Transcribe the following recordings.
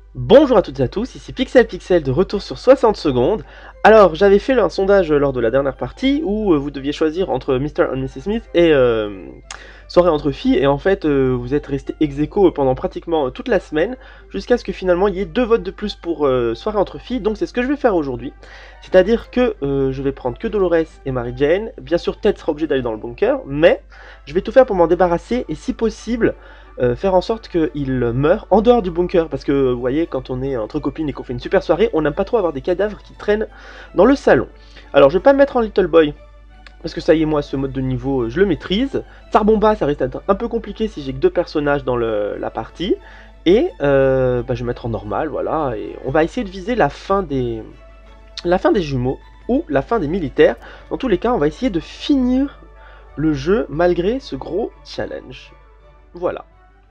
Bonjour à toutes et à tous, ici Pixel de retour sur 60 secondes. Alors, j'avais fait un sondage lors de la dernière partie où vous deviez choisir entre Mr. and Mrs. Smith et Soirée entre filles, et en fait, vous êtes resté ex aequo pendant pratiquement toute la semaine, jusqu'à ce que finalement il y ait 2 votes de plus pour Soirée entre filles, donc c'est ce que je vais faire aujourd'hui. C'est-à-dire que je vais prendre que Dolores et Mary Jane. Bien sûr, Ted sera obligé d'aller dans le bunker, mais je vais tout faire pour m'en débarrasser, et si possible, faire en sorte qu'il meure en dehors du bunker, parce que vous voyez, quand on est entre copines et qu'on fait une super soirée, on n'aime pas trop avoir des cadavres qui traînent dans le salon. Alors je vais pas me mettre en Little Boy, parce que ça y est, moi ce mode de niveau je le maîtrise. Tsarbomba, ça risque d'être un peu compliqué si j'ai que 2 personnages dans la partie, et je vais mettre en normal, voilà, et on va essayer de viser la fin des jumeaux, ou la fin des militaires. Dans tous les cas, on va essayer de finir le jeu malgré ce gros challenge. Voilà.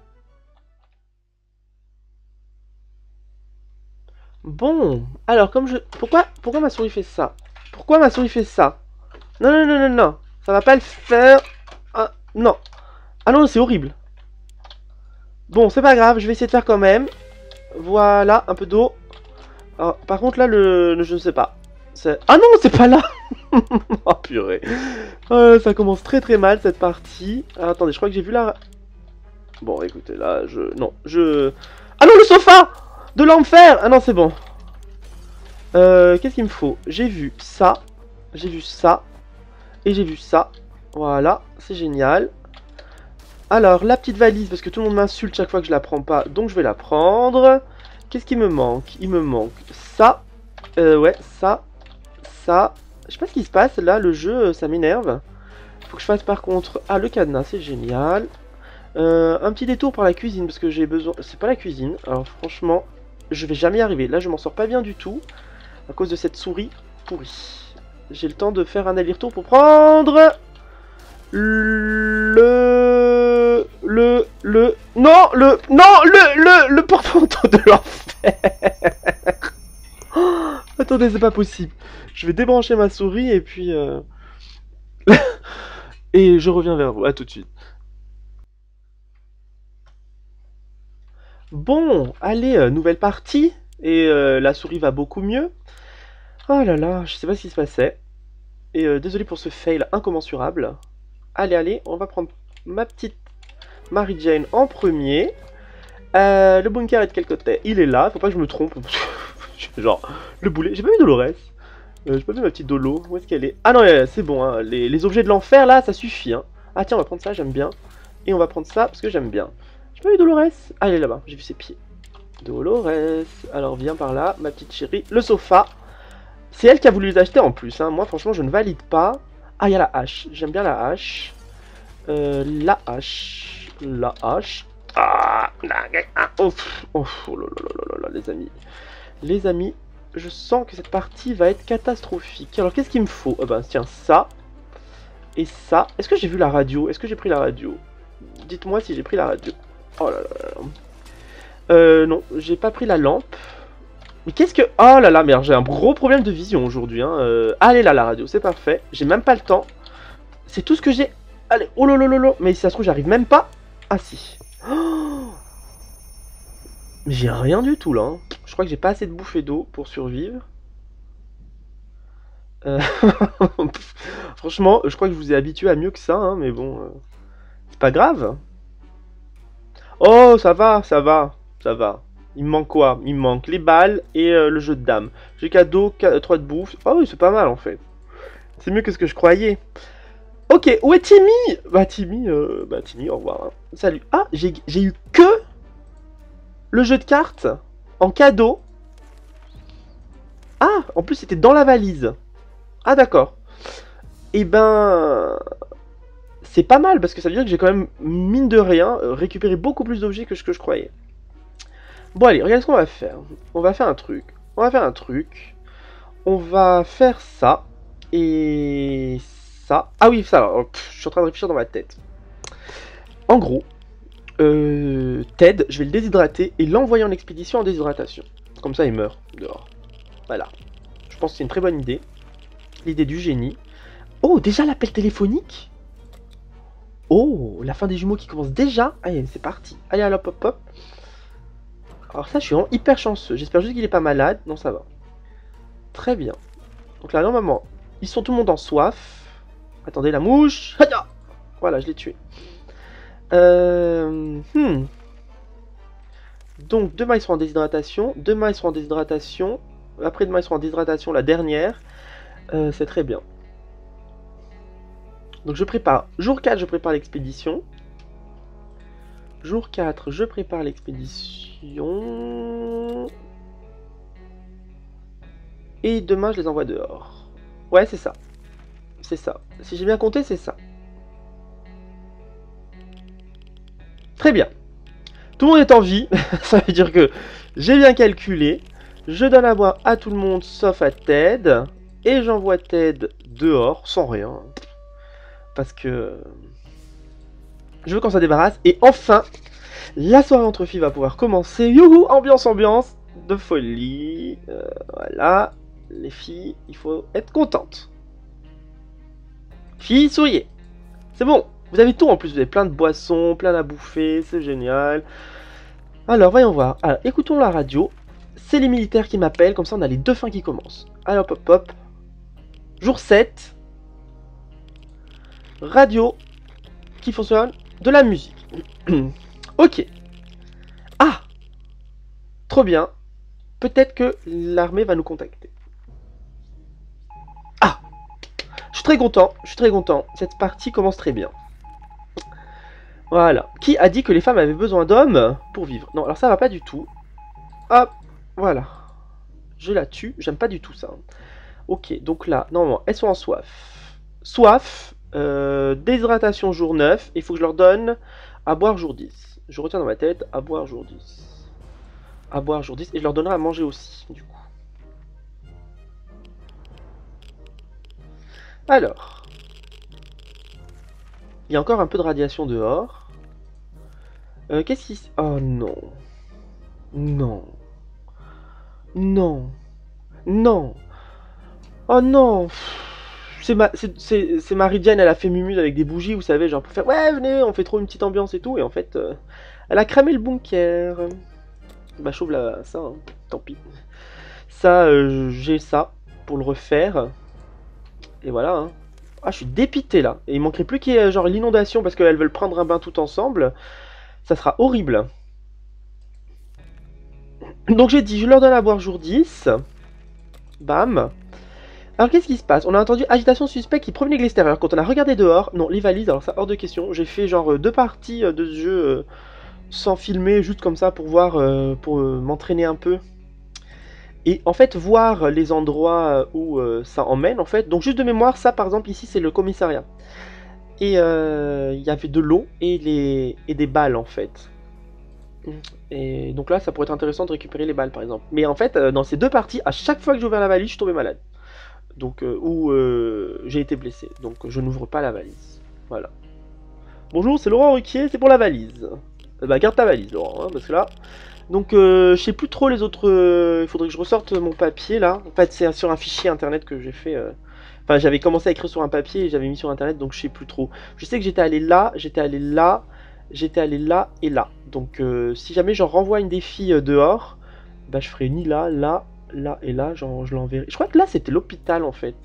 Bon, alors comme je... Pourquoi ma souris fait ça? Pourquoi ma souris fait ça? Non, non, non, non, non. Ça va pas le faire. Ah, non. Ah non, c'est horrible. Bon, c'est pas grave, je vais essayer de faire quand même. Voilà, un peu d'eau. Par contre, là, je ne sais pas. Ah non, c'est pas là. Oh purée. Ça commence très très mal, cette partie. Ah, attendez, je crois que j'ai vu la... Bon, écoutez, là, Non, Ah non, le sofa de l'enfer. Ah non, c'est bon. Qu'est-ce qu'il me faut? J'ai vu ça, et j'ai vu ça. Voilà, c'est génial. Alors, la petite valise, parce que tout le monde m'insulte chaque fois que je la prends pas, donc je vais la prendre. Qu'est-ce qui me manque? Il me manque ça. Ouais, ça. Je sais pas ce qui se passe, là, le jeu, ça m'énerve. Faut que je fasse par contre... Ah, le cadenas, c'est génial. Un petit détour par la cuisine, parce que j'ai besoin... C'est pas la cuisine, alors franchement, je vais jamais y arriver. Là, je m'en sors pas bien du tout, à cause de cette souris pourrie. J'ai le temps de faire un aller-retour pour prendre... Le porte-manteau de l'enfer. Oh, attendez, c'est pas possible. Je vais débrancher ma souris et puis... et je reviens vers vous, à tout de suite. Bon, allez, nouvelle partie. Et la souris va beaucoup mieux. Oh là là, je sais pas ce qui se passait. Et désolé pour ce fail incommensurable. Allez, allez, on va prendre ma petite Mary Jane en premier. Le bunker est de quel côté? Il est là, faut pas que je me trompe. Genre, le boulet. J'ai pas vu Dolores. J'ai pas vu ma petite Dolo. Où est-ce qu'elle est? Ah non, c'est bon, hein. Les objets de l'enfer là, ça suffit. Hein. Ah tiens, on va prendre ça, j'aime bien. Et on va prendre ça parce que j'aime bien. J'ai pas vu Dolores. Ah, elle est là-bas, j'ai vu ses pieds. Dolores. Alors viens par là, ma petite chérie. Le sofa. C'est elle qui a voulu les acheter en plus. Hein. Moi, franchement, je ne valide pas. Ah, il y a la hache. J'aime bien la hache. La hache. La hache. Ah, oh, oh, oh là là là là là, les amis. Les amis, je sens que cette partie va être catastrophique. Alors, qu'est-ce qu'il me faut? Ben, tiens, ça. Et ça. Est-ce que j'ai vu la radio? Est-ce que j'ai pris la radio? Dites-moi si j'ai pris la radio. Oh là là là. Non, j'ai pas pris la lampe. Mais qu'est-ce que... Oh là là, merde, j'ai un gros problème de vision aujourd'hui. Hein. Allez là, la radio, c'est parfait. J'ai même pas le temps. C'est tout ce que j'ai... Allez, oh lolo. Mais si ça se trouve, j'arrive même pas. Ah si. Oh, mais j'ai rien du tout là. Hein. Je crois que j'ai pas assez de bouffée d'eau pour survivre. Euh, Franchement, je crois que je vous ai habitué à mieux que ça, hein, mais bon, c'est pas grave. Oh, ça va, ça va, ça va. Il me manque quoi? Il me manque les balles et le jeu de dames. J'ai cadeau, 3 de bouffe. Oh oui, c'est pas mal en fait. C'est mieux que ce que je croyais. Ok, où est Timmy? Timmy, au revoir. Hein. Salut. Ah, j'ai eu que le jeu de cartes en cadeau. Ah, en plus c'était dans la valise. Ah d'accord. Eh ben... C'est pas mal, parce que ça veut dire que j'ai quand même, mine de rien, récupéré beaucoup plus d'objets que ce que je croyais. Bon allez, regarde ce qu'on va faire. On va faire un truc. On va faire ça. Et ça. Ah oui, ça. Alors, je suis en train de réfléchir dans ma tête. En gros, Ted, je vais le déshydrater et l'envoyer en expédition en déshydratation. Comme ça, il meurt dehors. Voilà. Je pense que c'est une très bonne idée. L'idée du génie. Oh, déjà l'appel téléphonique? Oh, la fin des jumeaux qui commence déjà. Allez, c'est parti. Allez, hop, hop, hop. Alors ça, je suis vraiment hyper chanceux. J'espère juste qu'il est pas malade. Non, ça va. Très bien. Donc là, normalement, ils sont tout le monde en soif. Attendez, la mouche. Hadia. Voilà, je l'ai tué. Donc, demain, ils seront en déshydratation. Demain, ils seront en déshydratation. Après-demain, ils seront en déshydratation, la dernière. C'est très bien. Donc, je prépare. Jour 4, je prépare l'expédition. Jour 4, je prépare l'expédition. Et demain, je les envoie dehors. Ouais, c'est ça. C'est ça. Si j'ai bien compté, c'est ça. Très bien. Tout le monde est en vie. Ça veut dire que j'ai bien calculé. Je donne à boire à tout le monde sauf à Ted. Et j'envoie Ted dehors sans rien. Parce que je veux qu'on s'en débarrasse. Et enfin, la soirée entre filles va pouvoir commencer. Youhou, ambiance de folie. Voilà. Les filles, il faut être contentes. Filles, souriez. C'est bon. Vous avez tout en plus. Vous avez plein de boissons, plein à bouffer. C'est génial. Alors, voyons voir. Alors, écoutons la radio. C'est les militaires qui m'appellent. Comme ça, on a les deux fins qui commencent. Alors, hop, hop, hop. Jour 7. Radio qui fonctionne. De la musique. Ok. Ah, trop bien. Peut-être que l'armée va nous contacter. Ah, je suis très content. Je suis très content. Cette partie commence très bien. Voilà. Qui a dit que les femmes avaient besoin d'hommes pour vivre? Non, alors ça va pas du tout. Hop, voilà. Je la tue. J'aime pas du tout ça. Ok, donc là, normalement, elles sont en soif. Soif, déshydratation jour 9. Il faut que je leur donne à boire jour 10. Je retiens dans ma tête, à boire jour 10. À boire jour 10. Et je leur donnerai à manger aussi, du coup. Alors. Il y a encore un peu de radiation dehors. Qu'est-ce qui... Oh non. Non. Non. Non. Oh non. C'est Marie-Jane, elle a fait mumuse avec des bougies, vous savez, genre pour faire... Ouais, venez, on fait trop une petite ambiance et tout. Et en fait, elle a cramé le bunker. Bah, chauve là, ça, hein. Tant pis. Ça, j'ai ça pour le refaire. Et voilà, hein. Ah, je suis dépité là. Et il manquerait plus qu'il y ait genre l'inondation parce qu'elles veulent prendre un bain tout ensemble. Ça sera horrible. Donc j'ai dit, je leur donne à boire jour 10. Bam. Alors qu'est-ce qui se passe? On a entendu agitation suspecte qui provenait de l'extérieur. Quand on a regardé dehors, non, les valises, alors ça hors de question. J'ai fait genre 2 parties de ce jeu sans filmer, juste comme ça pour voir, pour m'entraîner un peu. Et en fait, voir les endroits où ça emmène, en fait. Donc juste de mémoire, ça par exemple, ici c'est le commissariat. Et il y avait de l'eau et des balles en fait. Et donc là, ça pourrait être intéressant de récupérer les balles par exemple. Mais en fait, dans ces 2 parties, à chaque fois que j'ai ouvert la valise, je suis tombé malade. Donc, ou j'ai été blessé. Donc je n'ouvre pas la valise. Voilà. Bonjour, c'est Laurent Ruquier, c'est pour la valise. Bah garde ta valise Laurent, hein, parce que là... Donc je sais plus trop les autres... il faudrait que je ressorte mon papier là. En fait c'est sur un fichier internet que j'ai fait... Enfin j'avais commencé à écrire sur un papier et j'avais mis sur internet donc je sais plus trop. Je sais que j'étais allé là, j'étais allé là, j'étais allé là et là. Donc si jamais j'en renvoie une des filles dehors, bah je ferai ni là, là, là et là, genre, je l'enverrai. Je crois que là c'était l'hôpital en fait.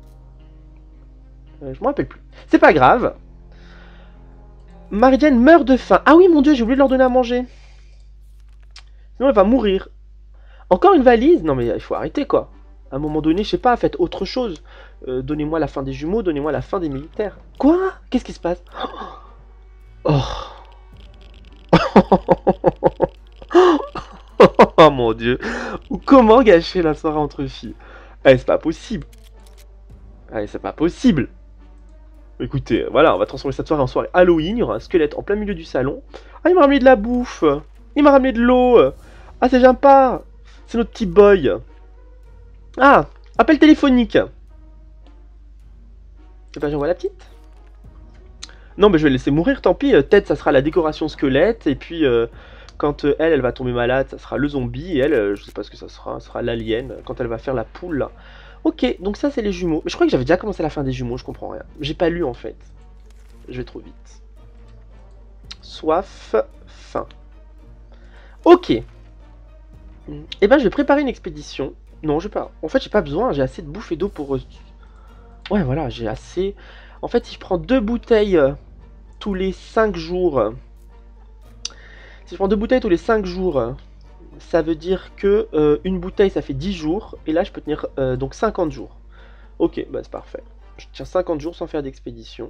Je me rappelle plus. C'est pas grave. Marie-Jane meurt de faim. Ah oui mon dieu, j'ai oublié de leur donner à manger. Sinon elle va mourir. Encore une valise? Non mais il faut arrêter quoi. À un moment donné, je sais pas, faites autre chose. Donnez-moi la fin des jumeaux, donnez-moi la fin des militaires. Quoi? Qu'est-ce qui se passe? Oh. Oh mon dieu. Comment gâcher la soirée entre filles? Allez, c'est pas possible. Allez, c'est pas possible. Écoutez, voilà, on va transformer cette soirée en soirée Halloween. Il y aura un squelette en plein milieu du salon. Ah, il m'a ramené de la bouffe. Il m'a ramené de l'eau. Ah, c'est sympa. C'est notre petit boy. Ah, appel téléphonique. Et ben j'envoie la petite. Non mais je vais laisser mourir, tant pis. Ted ça sera la décoration squelette. Et puis quand elle va tomber malade, ça sera le zombie. Et elle, je sais pas ce que ça sera l'alien. Quand elle va faire la poule là. Ok, donc ça c'est les jumeaux. Mais je crois que j'avais déjà commencé la fin des jumeaux, je comprends rien. J'ai pas lu en fait. Je vais trop vite. Soif, faim. Ok. Eh ben, je vais préparer une expédition. Non, je vais pas. En fait, j'ai pas besoin. J'ai assez de bouffe et d'eau pour. Ouais, voilà, j'ai assez. En fait, si je prends 2 bouteilles tous les 5 jours. Si je prends 2 bouteilles tous les 5 jours, ça veut dire que une bouteille ça fait 10 jours. Et là, je peux tenir donc 50 jours. Ok, bah c'est parfait. Je tiens 50 jours sans faire d'expédition.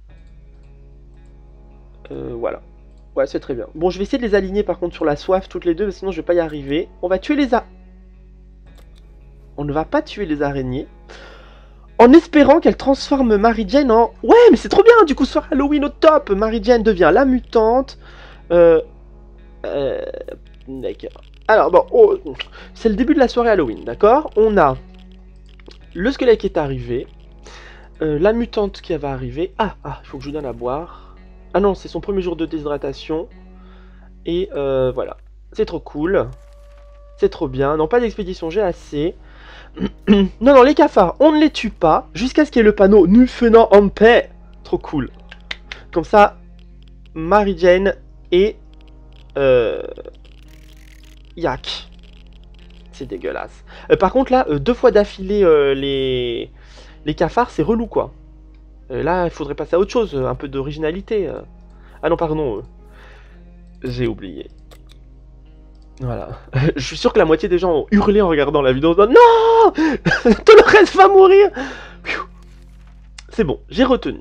Voilà. Ouais, c'est très bien. Bon, je vais essayer de les aligner par contre sur la soif toutes les deux, sinon je vais pas y arriver. On va tuer les On ne va pas tuer les araignées. En espérant qu'elle transforme Mary Jane en... Ouais, mais c'est trop bien. Du coup, soir Halloween au top. Mary Jane devient la mutante. D'accord. Alors, bon, oh, c'est le début de la soirée Halloween, d'accord? On a le squelette qui est arrivé. La mutante qui va arriver. Ah, il faut que je lui donne à boire. Ah non, c'est son premier jour de déshydratation. Et voilà. C'est trop cool. C'est trop bien. Non, pas d'expédition, j'ai assez. Non, les cafards, on ne les tue pas. Jusqu'à ce qu'il y ait le panneau Nous venons en paix. Trop cool. Comme ça, Mary Jane et... Yak. C'est dégueulasse. Par contre, là, 2 fois d'affilée, les cafards, c'est relou, quoi. Là, il faudrait passer à autre chose. Un peu d'originalité. Ah non, pardon. J'ai oublié. Voilà. Je suis sûr que la moitié des gens ont hurlé en regardant la vidéo. Non, tout le reste va mourir. C'est bon, j'ai retenu.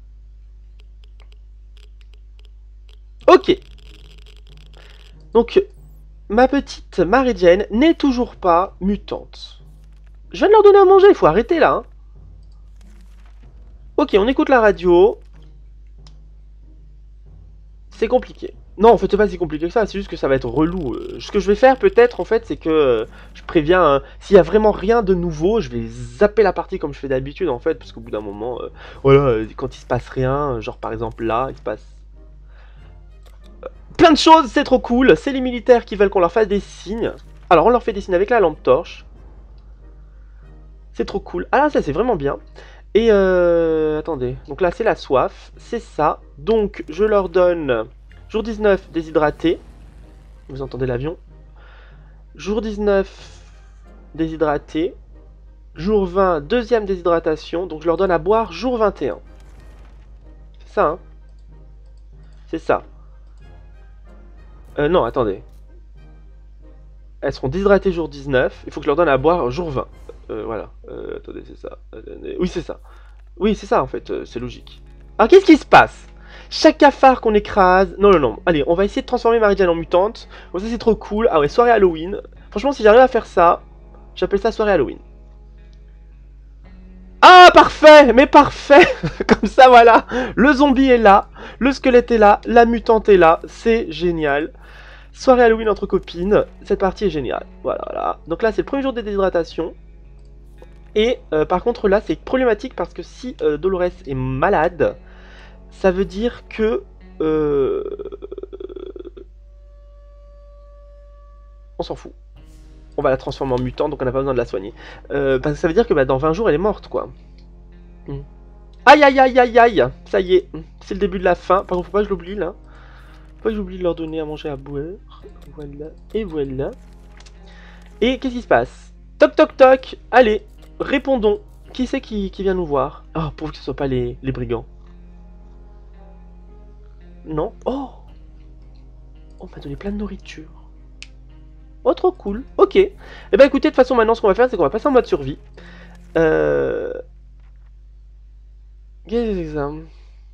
Ok. Donc, ma petite Mary Jane n'est toujours pas mutante. Je viens de leur donner à manger, il faut arrêter là. Hein. Ok, on écoute la radio. C'est compliqué. Non, en fait, c'est pas si compliqué que ça, c'est juste que ça va être relou. Ce que je vais faire, peut-être, en fait, c'est que je préviens, s'il y a vraiment rien de nouveau, je vais zapper la partie comme je fais d'habitude, en fait, parce qu'au bout d'un moment, voilà, quand il se passe rien, genre par exemple là, il se passe plein de choses, c'est trop cool. C'est les militaires qui veulent qu'on leur fasse des signes. Alors, on leur fait des signes avec la lampe torche. C'est trop cool. Ah là, ça, c'est vraiment bien. Et attendez, donc là, c'est la soif, c'est ça. Donc, je leur donne... Jour 19, déshydraté. Vous entendez l'avion. Jour 19, déshydraté. Jour 20, deuxième déshydratation. Donc je leur donne à boire jour 21. C'est ça, hein? C'est ça. Non, attendez. Elles seront déshydratées jour 19. Il faut que je leur donne à boire jour 20. Voilà. Attendez, c'est ça. Oui, c'est ça. Oui, c'est ça, en fait. C'est logique. Alors, qu'est-ce qui se passe? Chaque cafard qu'on écrase... Non. Allez, on va essayer de transformer Mary Jane en mutante. Bon, ça, c'est trop cool. Ah ouais, soirée Halloween. Franchement, si j'arrive à faire ça, j'appelle ça soirée Halloween. Ah, parfait! Mais parfait! Comme ça, voilà. Le zombie est là. Le squelette est là. La mutante est là. C'est génial. Soirée Halloween entre copines. Cette partie est géniale. Voilà. Donc là, c'est le premier jour de déshydratation. Et par contre, là, c'est problématique parce que si Dolores est malade... Ça veut dire que... On s'en fout. On va la transformer en mutante, donc on n'a pas besoin de la soigner. Parce que ça veut dire que dans 20 jours, elle est morte, quoi. Aïe, aïe, aïe, aïe, aïe. Ça y est, c'est le début de la fin. Par contre, faut pas que je l'oublie, là. Faut pas que j'oublie de leur donner à manger, à boire. Voilà, et voilà. Et qu'est-ce qui se passe? Toc, toc, toc. Allez, répondons. Qui c'est qui vient nous voir? Oh, pour que ce soit pas les brigands. Non. Oh, on m'a donné plein de nourriture. Oh, trop cool. Ok. Eh ben écoutez, de toute façon, maintenant, ce qu'on va faire, c'est qu'on va passer en mode survie. Qu'est-ce que c'est ça? Non,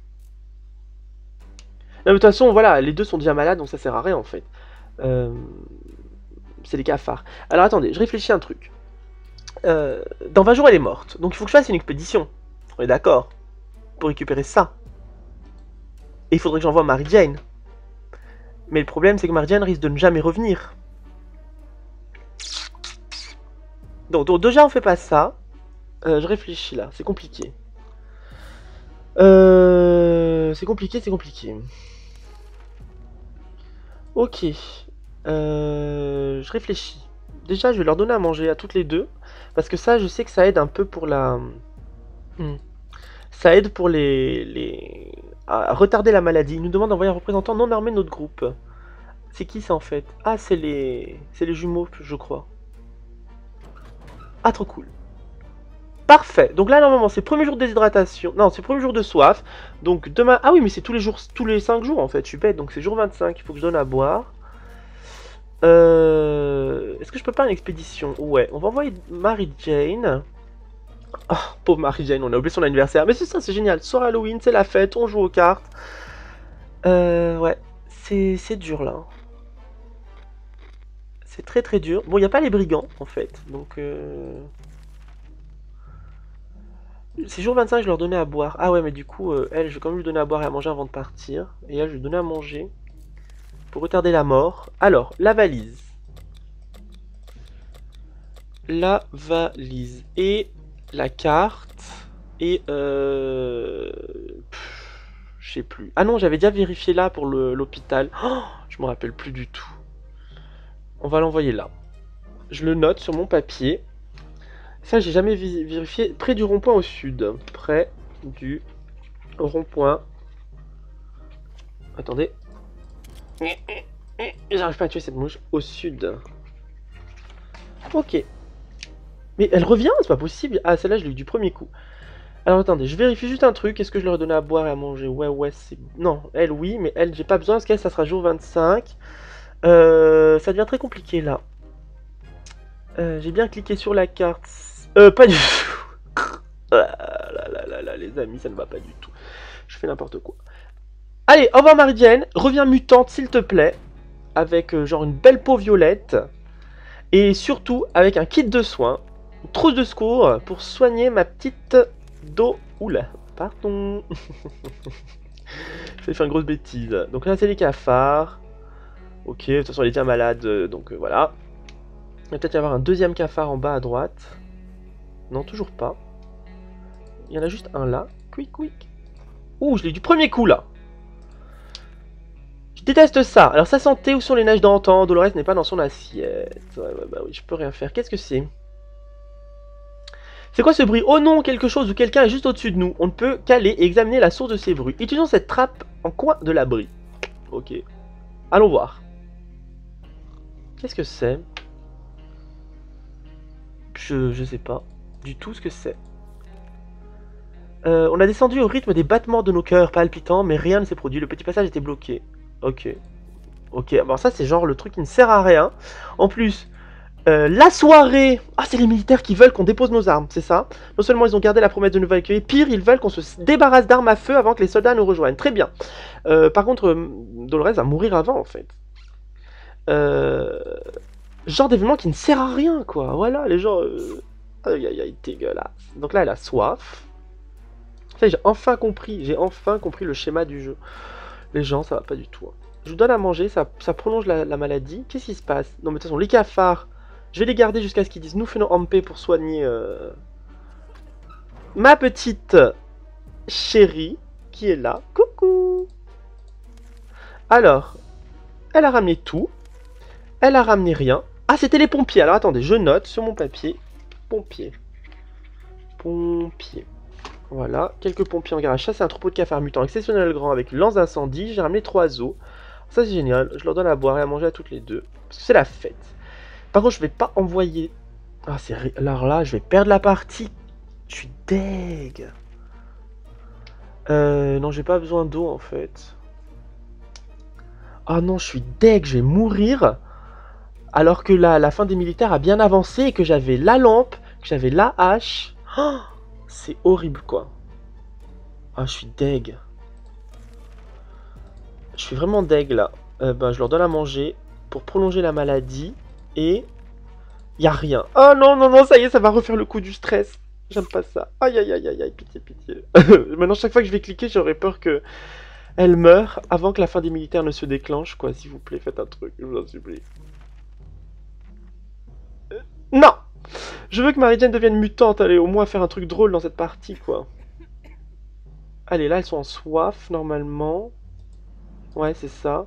mais de toute façon, voilà, les deux sont déjà malades, donc ça sert à rien, en fait. C'est des cafards. Alors, attendez, je réfléchis à un truc. Dans 20 jours, elle est morte. Donc, il faut que je fasse une expédition. On est d'accord? Pour récupérer ça. Et il faudrait que j'envoie Mary Jane. Mais le problème, c'est que Mary Jane risque de ne jamais revenir. Donc déjà, on fait pas ça. Je réfléchis là, c'est compliqué. C'est compliqué. Ok. Je réfléchis. Déjà, je vais leur donner à manger à toutes les deux. Parce que ça, je sais que ça aide un peu pour la... Ça aide pour à retarder la maladie. Il nous demande d'envoyer un représentant non armé de notre groupe. C'est qui ça en fait? Ah, c'est les jumeaux, je crois. Ah, trop cool. Parfait. Donc là, normalement, c'est premier jour de déshydratation. Non, c'est premier jour de soif. Donc demain... Ah oui, mais c'est tous les jours, tous les 5 jours en fait. Je suis bête. Donc c'est jour 25. Il faut que je donne à boire. Est-ce que je peux pas une expédition? Ouais. On va envoyer Mary Jane. Oh, pauvre Mary Jane. On a oublié son anniversaire. Mais c'est ça, c'est génial. Soir Halloween, c'est la fête. On joue aux cartes. Ouais. C'est dur là. C'est très très dur. Bon, il n'y a pas les brigands en fait. Donc... C'est jour 25, je leur donnais à boire. Ah ouais, mais du coup, elle, je vais quand même lui donner à boire et à manger avant de partir. Et elle, je vais lui donner à manger. Pour retarder la mort. Alors, la valise. La valise. Et la carte. Et je sais plus. Ah non, j'avais déjà vérifié là pour l'hôpital. Oh, je me rappelle plus du tout. On va l'envoyer là. Je le note sur mon papier. Ça, j'ai jamais vérifié. Près du rond-point au sud. Près du rond-point. Attendez. J'arrive pas à tuer cette mouche. Au sud. Ok. Mais elle revient? C'est pas possible. Ah, celle-là, je l'ai eu du premier coup. Alors, attendez. Je vérifie juste un truc. Est-ce que je leur ai donné à boire et à manger? Ouais, c'est... Non, elle, oui. Mais elle, j'ai pas besoin. Parce qu'elle, ça sera jour 25. Ça devient très compliqué, là. J'ai bien cliqué sur la carte. Pas du tout. Là, les amis, ça ne va pas du tout. Je fais n'importe quoi. Allez, au revoir Marie-Jane. Reviens mutante, s'il te plaît. Avec genre une belle peau violette. Et surtout, avec un kit de soins. Une trousse de secours pour soigner ma petite dos. Oula, pardon. J'ai fait une grosse bêtise. Donc là, c'est les cafards. Ok, de toute façon, elle est déjà malade. Donc voilà. Il va peut-être y avoir un deuxième cafard en bas à droite. Non, toujours pas. Il y en a juste un là. Quick. Ouh, je l'ai eu du premier coup là. Je déteste ça. Alors sa santé, où sont les neiges d'antan? Dolores n'est pas dans son assiette. Ouais, bah oui, je peux rien faire. Qu'est-ce que c'est? C'est quoi ce bruit? Oh non, quelque chose ou quelqu'un est juste au-dessus de nous. On ne peut qu'aller et examiner la source de ces bruits. Utilisons cette trappe en coin de l'abri. Ok. Allons voir. Qu'est-ce que c'est? Je sais pas du tout ce que c'est. On a descendu au rythme des battements de nos cœurs palpitants, mais rien ne s'est produit. Le petit passage était bloqué. Ok. Ok, bon ça c'est genre le truc qui ne sert à rien. En plus, la soirée... Ah, c'est les militaires qui veulent qu'on dépose nos armes, c'est ça? Non seulement ils ont gardé la promesse de nous accueillir, pire, ils veulent qu'on se débarrasse d'armes à feu avant que les soldats nous rejoignent. Très bien. Par contre, Dolores va mourir avant, en fait. Genre d'événement qui ne sert à rien, quoi. Voilà, les gens... Aïe, dégueulasse. Donc là, elle a soif. Ça, j'ai enfin compris le schéma du jeu. Les gens, ça va pas du tout. Hein. Je vous donne à manger, ça prolonge la maladie. Qu'est-ce qui se passe? Non, mais de toute façon, les cafards, je vais les garder jusqu'à ce qu'ils disent nous faisons en paix pour soigner ma petite chérie qui est là. Coucou! Alors, elle a ramené tout. Elle a ramené rien. Ah, c'était les pompiers. Alors attendez, je note sur mon papier. Pompiers. Voilà, quelques pompiers en garage. Ça, c'est un troupeau de cafards mutants exceptionnel grand avec une lance d'incendie. J'ai ramené 3 os. Ça, c'est génial. Je leur donne à boire et à manger à toutes les deux. Parce que c'est la fête. Par contre, je vais pas envoyer... Ah, c'est... Alors là, je vais perdre la partie. Je suis deg. Non, j'ai pas besoin d'eau, en fait. Ah non, je suis deg. Je vais mourir. Alors que la fin des militaires a bien avancé et que j'avais la lampe, que j'avais la hache. Oh, c'est horrible, quoi. Ah, je suis deg. Je suis vraiment deg, là. Je leur donne à manger pour prolonger la maladie. Et... y a rien. Oh non, ça y est, ça va refaire le coup du stress. J'aime pas ça. Aïe, pitié. Maintenant, chaque fois que je vais cliquer, j'aurais peur que... elle meure avant que la fin des militaires ne se déclenche, quoi. S'il vous plaît, faites un truc, je vous en supplie. Non! Je veux que Mary Jane devienne mutante, allez, au moins faire un truc drôle dans cette partie, quoi. Allez, là, elles sont en soif, normalement. Ouais, c'est ça.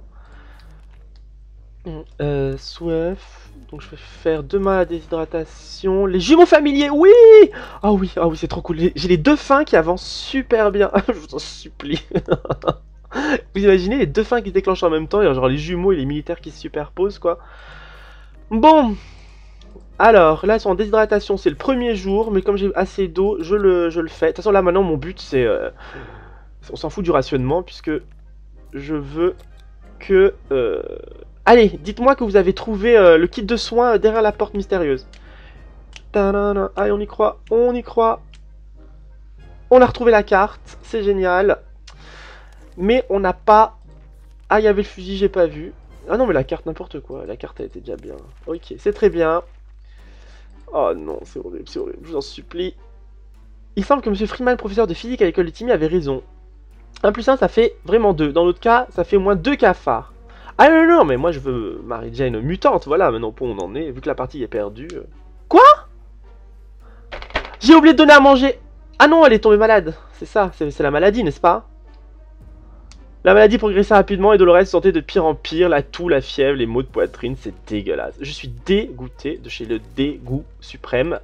Soif. Donc, je vais faire demain la déshydratation. Les jumeaux familiers, oui! Ah oui, c'est trop cool. J'ai les deux fins qui avancent super bien. Je vous en supplie. Vous imaginez les deux fins qui se déclenchent en même temps, et genre les jumeaux et les militaires qui se superposent, quoi. Bon, alors, là, ils sont en déshydratation, c'est le premier jour, mais comme j'ai assez d'eau, je le fais. De toute façon, là, maintenant, mon but, c'est... on s'en fout du rationnement, puisque je veux que... Allez, dites-moi que vous avez trouvé le kit de soins derrière la porte mystérieuse. Tadana. Allez, on y croit, on y croit. On a retrouvé la carte, c'est génial. Mais on n'a pas... Ah, il y avait le fusil, j'ai pas vu. Ah non, mais la carte, n'importe quoi. La carte, elle était déjà bien. Ok, c'est très bien. Oh non, c'est horrible, je vous en supplie. Il semble que Monsieur Freeman, professeur de physique à l'école de Timmy, avait raison. 1 plus 1, ça fait vraiment 2. Dans l'autre cas, ça fait au moins 2 cafards. Ah non, non, mais moi je veux Mary Jane mutante, voilà, maintenant pour on en est, vu que la partie est perdue. Quoi? J'ai oublié de donner à manger. Ah non, elle est tombée malade. C'est ça, c'est la maladie, n'est-ce pas? La maladie progressait rapidement et Dolores se sentait de pire en pire, la toux, la fièvre, les maux de poitrine, c'est dégueulasse. Je suis dégoûté de chez le dégoût suprême.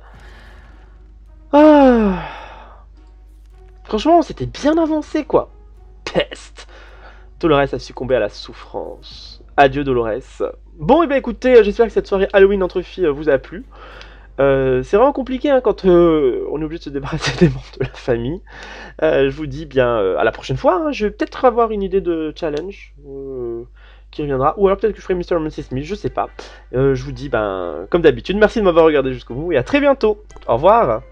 Ah. Franchement, c'était bien avancé, quoi. Peste. Dolores a succombé à la souffrance. Adieu, Dolores. Bon, et bien écoutez, j'espère que cette soirée Halloween entre filles vous a plu. C'est vraiment compliqué hein, quand on est obligé de se débarrasser des membres de la famille. Je vous dis bien à la prochaine fois. Hein. Je vais peut-être avoir une idée de challenge qui reviendra. Ou alors peut-être que je ferai Mr. et Mrs. Smith, je sais pas. Je vous dis, ben, comme d'habitude, merci de m'avoir regardé jusqu'au bout et à très bientôt. Au revoir.